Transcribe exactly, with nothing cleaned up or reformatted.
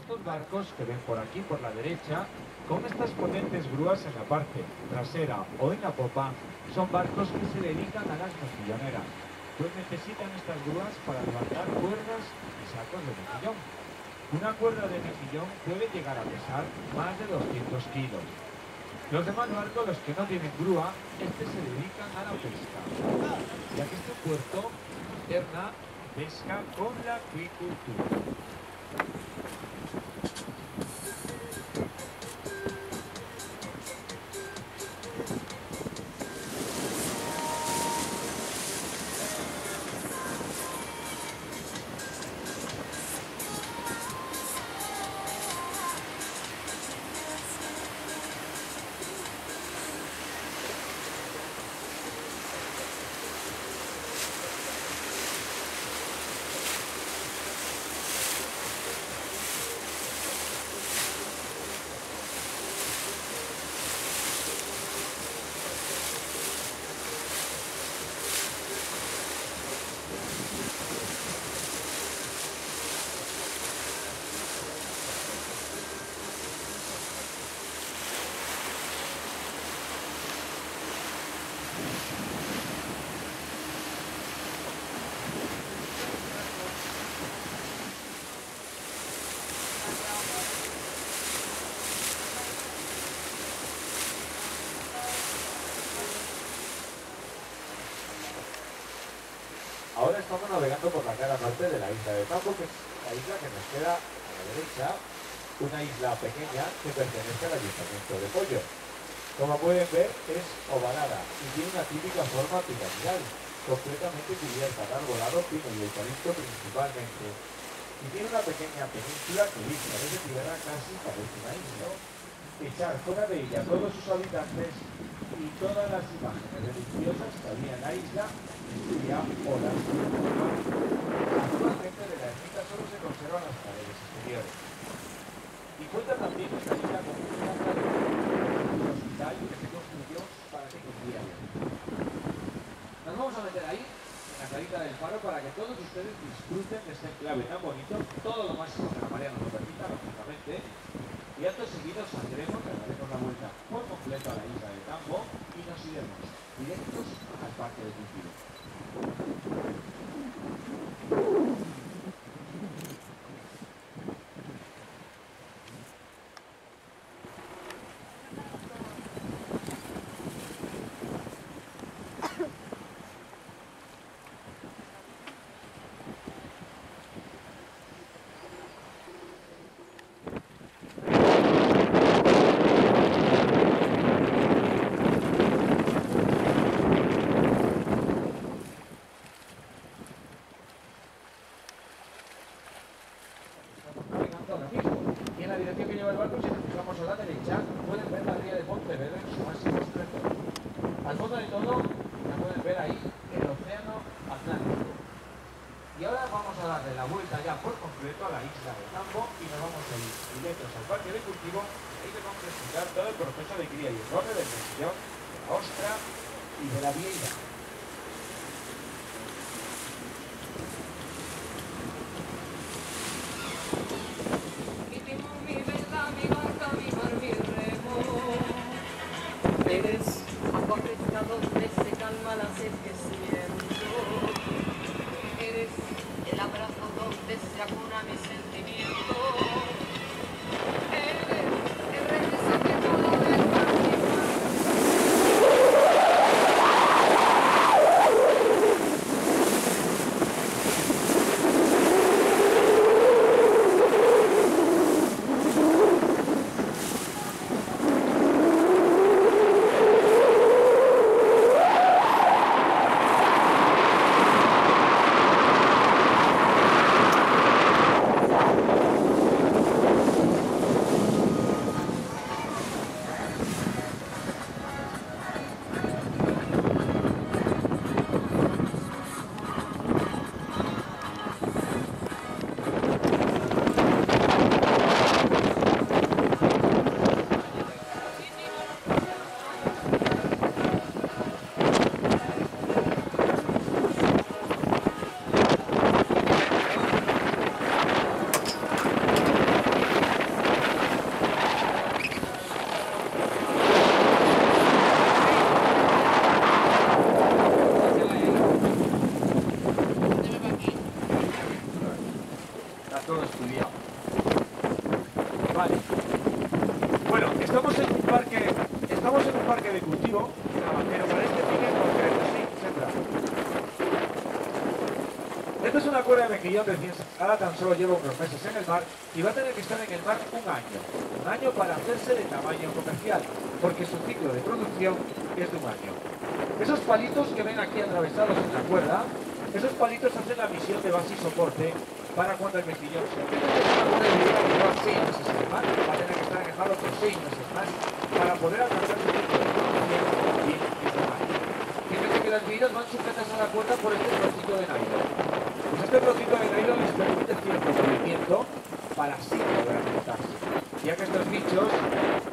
estos barcos que ven por aquí, por la derecha, con estas potentes grúas en la parte trasera o en la popa, son barcos que se dedican a las mejilloneras. Pues necesitan estas grúas para levantar cuerdas y sacos de mejillón. Una cuerda de mejillón puede llegar a pesar más de doscientos kilos. Los demás barcos, los que no tienen grúa, este se dedican a la pesca, ya que este puerto alterna pesca con la acuicultura. Ahora estamos navegando por la cara norte de la isla de Tambo, que es la isla que nos queda a la derecha, una isla pequeña que pertenece al Ayuntamiento de Poyo. Como pueden ver, es ovalada y tiene una típica forma piramidal, completamente cubierta de arbolado, pino y eucalipto principalmente. Y tiene una pequeña península que vista desde tierra casi parece una isla. Echar fuera de ella todos sus habitantes y todas las imágenes religiosas que había en la isla sería olas. Actualmente de la ermita solo se conservan las paredes exteriores. Y cuenta también esta isla con un hospital que se construyó para que cumpliera bien. Nos vamos a meter ahí, en la clarita del faro, para que todos ustedes disfruten de este enclave tan bonito, todo lo máximo que la marea nos lo permita, lógicamente. Y acto seguido saldremos, le daremos la vuelta por completo a la isla de Tambo y nos iremos directos al Parque de Cultivo. Al fondo de todo, la pueden ver ahí, el océano Atlántico. Y ahora vamos a darle la vuelta ya por completo a la isla de Tambo y nos vamos a ir directos al parque de cultivo. Ahí les vamos a explicar todo el proceso de cría y engorde del mejillón, de la ostra y de la vieira. Donde se calma la sed que siento, eres el abrazo donde se acuna mi sentimiento, eres el regreso que todo el camino. mejillón recién sacada tan solo lleva unos meses en el mar y va a tener que estar en el mar un año. Un año para hacerse de tamaño comercial, porque su ciclo de producción es de un año. Esos palitos que ven aquí atravesados en la cuerda, esos palitos hacen la misión de base y soporte para cuando el mejillón se mete en el mar, seis meses en el mar, va a tener que estar en el mar otros seis meses más para poder alcanzar su ciclo de producción y es un año. Fíjense que las vidas van sujetas a la cuerda por este trocito de nylon. Pues este trocito de nylon les permite cierto movimiento para así poder alimentarse, ya que estos bichos